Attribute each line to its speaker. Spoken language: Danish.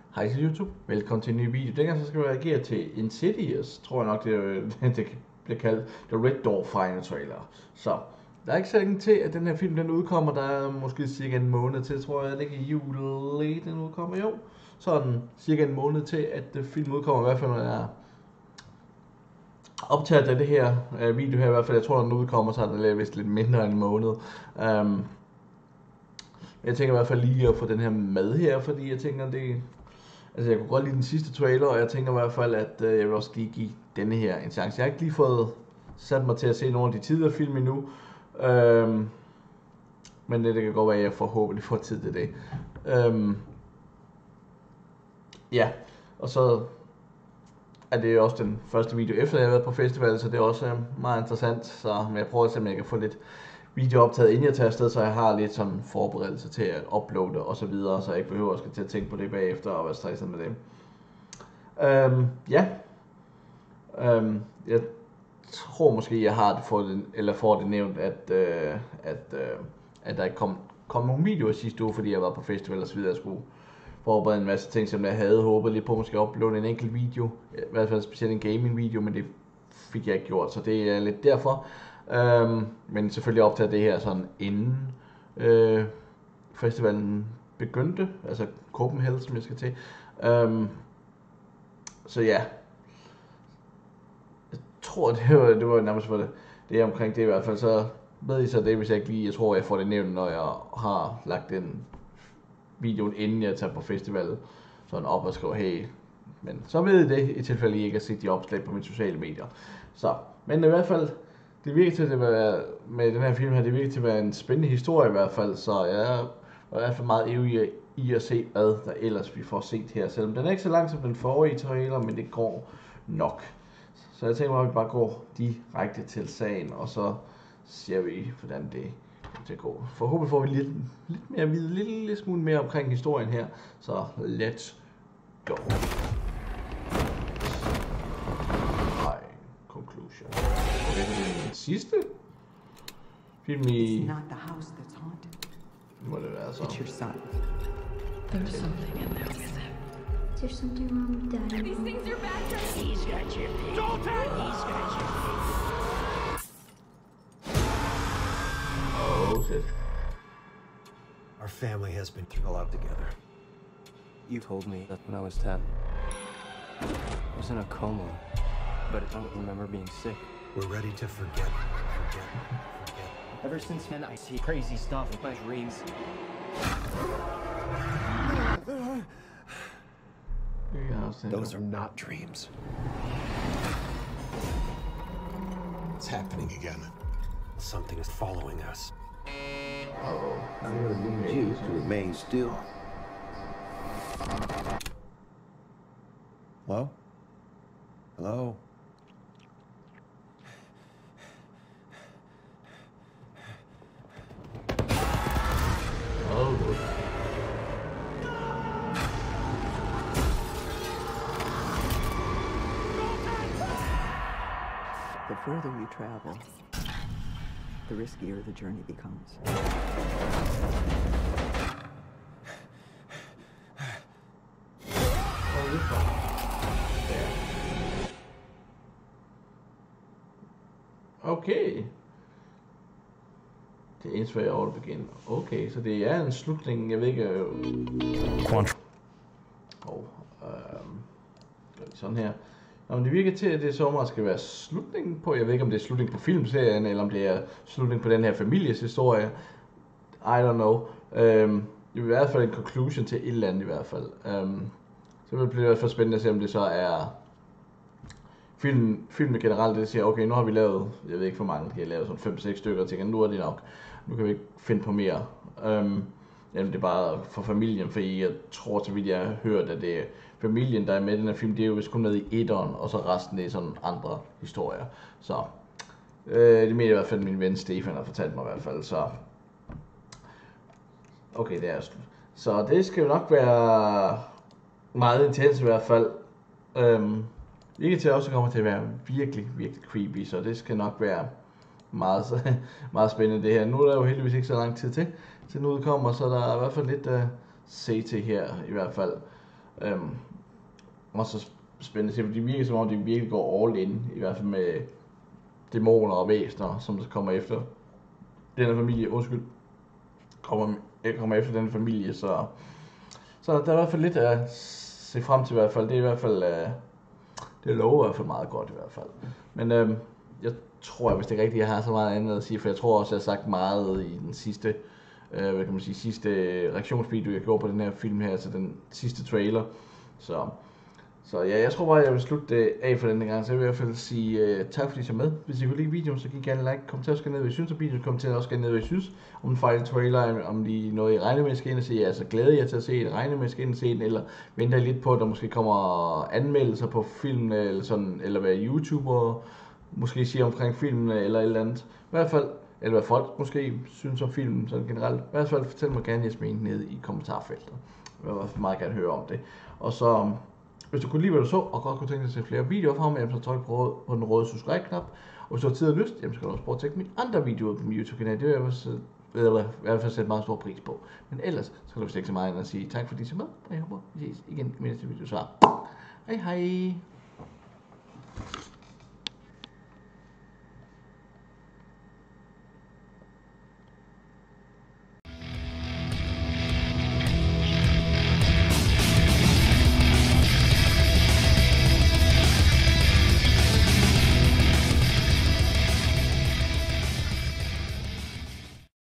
Speaker 1: Hej til YouTube, velkommen til en ny video. Dengang så skal vi reagere til Insidious, tror jeg nok det bliver kaldt The Red Door Final Trailer. Så der er ikke så længe til at den her film den udkommer, der er måske cirka en måned til, tror jeg, det ikke i juli den udkommer, jo. Sådan cirka en måned til at filmen udkommer, i hvert fald når jeg optaget af det her video her, i hvert fald jeg tror når den udkommer, så er det vist lidt mindre end en måned. Jeg tænker i hvert fald lige at få den her med her, fordi jeg tænker det. Altså jeg kunne godt lide den sidste trailer, og jeg tænker i hvert fald, at jeg vil også lige give denne her en chance. Jeg har ikke lige fået sat mig til at se nogle af de tidligere film endnu, men det kan godt være, at jeg forhåbentlig får tid til det. Ja, og så er det også den første video efter jeg har været på festival, så det er også meget interessant. Så men jeg prøver at se, om jeg kan få lidt video optaget inden jeg tager afsted, så jeg har lidt sådan forberedelse til at uploade og så videre, så jeg ikke behøver at skal til at tænke på det bagefter og være stresset med det. Jeg tror måske jeg har får det nævnt, at der ikke kom nogle videoer sidste uge, fordi jeg var på festival og så videre. Jeg skulle forberede en masse ting, som jeg havde håbet lidt på måske at uploade en enkelt video, i hvert fald specielt en gaming video, men det fik jeg ikke gjort, så det er lidt derfor. Men selvfølgelig optaget det her sådan inden festivalen begyndte, altså Copenhagen, som jeg skal til. Så ja, jeg tror det var nærmest for det omkring det i hvert fald. Så ved I så det, hvis jeg ikke lige, jeg tror jeg får det nævnt, når jeg har lagt den videoen inden jeg tager på festival, sådan op og skriver hey. Men så ved I det, i tilfælde I ikke har set de opslag på mine sociale medier. Så, men i hvert fald, det virker til at være, med den her film her, det virker til at være en spændende historie i hvert fald, så jeg er i hvert fald meget ivrig i at se, hvad der ellers vi får set her, selvom den er ikke så lang som den forrige trailer, men det går nok. Så jeg tænker mig, at vi bare går direkte til sagen, og så ser vi, hvordan det kommer til at gå. Forhåbentlig får vi lidt mere at vide, lidt smule mere omkring historien her, så let's go. Conclusion. Okay, det er den sidste film i.
Speaker 2: Not the house that's haunted.
Speaker 1: Må det være så.
Speaker 2: It's your son.
Speaker 3: There's something in there with him.
Speaker 4: There's something wrong with Daddy.
Speaker 3: These things are bad for me.
Speaker 5: He's got your pig. He's got your pig.
Speaker 1: Oh shit.
Speaker 6: Our family has been through a lot together.
Speaker 7: You told me that when I was 10. I was in a coma, but I don't remember being sick.
Speaker 6: We're ready to forget.
Speaker 7: Ever since then, I see crazy stuff in my dreams.
Speaker 6: Those are not dreams. It's happening again. Something is following us.
Speaker 8: I'm gonna need you to remain still.
Speaker 6: Hello? Hello?
Speaker 1: Oh.
Speaker 2: The further you travel, the riskier the journey becomes.
Speaker 1: Okay. Det eneste hvad jeg over det begynde. Okay, så det er en slutning, jeg ved ikke. Sådan her. Nå, det virker til, at det sommer skal være slutningen på. Jeg ved ikke, om det er slutningen på filmserien, eller om det er slutningen på den her families historie. I don't know. Det vil i hvert fald en conclusion til et eller andet i hvert fald. Så det bliver i hvert fald spændende at se, om det så er filmen generelt, det siger, okay, nu har vi lavet, jeg ved ikke for mange, de har lavet sådan 5-6 stykker, og tænker, nu er det nok, nu kan vi ikke finde på mere. Jamen det er bare for familien, for jeg tror, så vidt jeg har hørt, at det er familien, der er med i den her film, det er jo vist kun med i etteren, og så resten det er sådan andre historier. Så det mener i hvert fald min ven Stefan har fortalt mig i hvert fald, så okay, det er slut. Så det skal jo nok være meget intens i hvert fald. Ikke til også kommer til at være virkelig creepy, så det skal nok være meget spændende det her. Nu er der jo heldigvis ikke så lang tid til den udkommer, så der er i hvert fald lidt at se til her i hvert fald. Også spændende at se, for de virker som om, de virkelig går all in, i hvert fald med dæmoner og væsener, som der kommer efter den her familie, kommer efter den familie, så der er i hvert fald lidt at se frem til i hvert fald. Det er i hvert fald, det lover i hvert fald meget godt i hvert fald. Men jeg tror, hvis det er rigtigt, jeg har så meget andet at sige, for jeg tror også, jeg har sagt meget i den sidste, sidste reaktionsvideo, jeg gjorde på den her film her, altså den sidste trailer. Så ja, jeg tror bare, jeg vil slutte det af for denne gang, så jeg vil i hvert fald sige tak fordi I så med. Hvis I kunne lide videoen, så giv gerne like, kommenter også ned, hvad I synes om videoen, kommenter også ned, hvad I synes om den fejl trailer, om de noget I regner med, at skal ind og se, altså glæder jer til at se det, regner med, at skal ind og se den, eller venter lidt på, at der måske kommer anmeldelser på filmen, eller sådan, eller hvad YouTuber måske siger omkring filmen, eller et eller andet. I hvert fald, eller hvad folk måske synes om filmen, sådan generelt. I hvert fald fortæl mig gerne jeres mening ned i kommentarfeltet. Jeg vil meget gerne høre om det. Og så, hvis du kunne lide, hvad du så, og godt kunne tænke dig at se flere videoer fra mig, så tryk på den røde subscribe-knap. Og hvis du har tid og lyst, så skal du også prøve at tjekke mine andre videoer på min YouTube-kanal. Det vil jeg i hvert fald sætte meget stor pris på. Men ellers, så kan du stikke så meget ind og sige tak fordi I så med, og jeg håber, vi ses igen i min næste video. Så hej hej!